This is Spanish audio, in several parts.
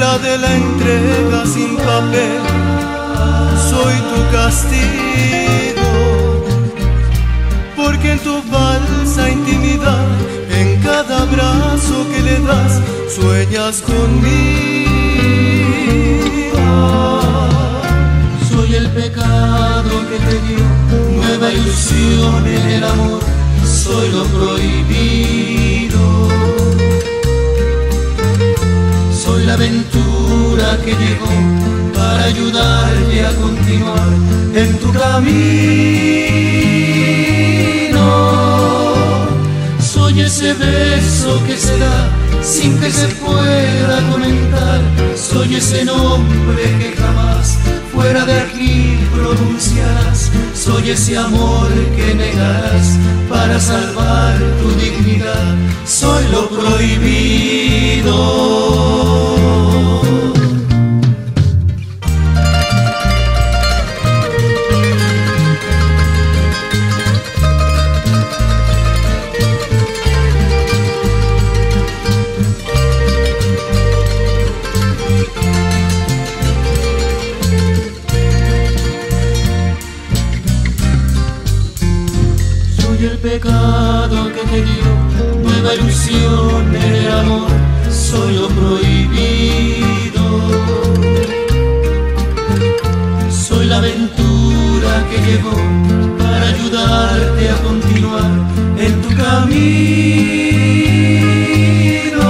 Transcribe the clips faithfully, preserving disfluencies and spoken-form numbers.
la de la entrega sin papel, soy tu castigo, porque en tu falsa intimidad, en cada abrazo que le das, sueñas conmigo. Soy el pecado que te dio nueva ilusión en el amor, soy lo prohibido. Soy la aventura que llegó para ayudarte a continuar en tu camino. Soy ese beso que se da sin que se pueda comentar, soy ese nombre que jamás fuera de aquí pronunciarás, soy ese amor que negarás para salvar tu dignidad, soy lo prohibido. Soy el pecado que te dio nueva ilusión en el amor, soy lo prohibido. Soy la aventura que llegó para ayudarte a continuar en tu camino.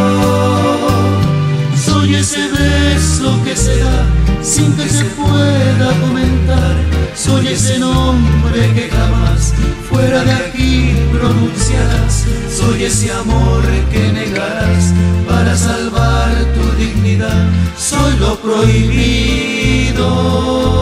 Soy ese beso que se da sin que se pueda comentar, soy ese nombre que jamás fuera de aquí pronunciarás, soy ese amor que negarás para salvar tu dignidad, soy lo prohibido.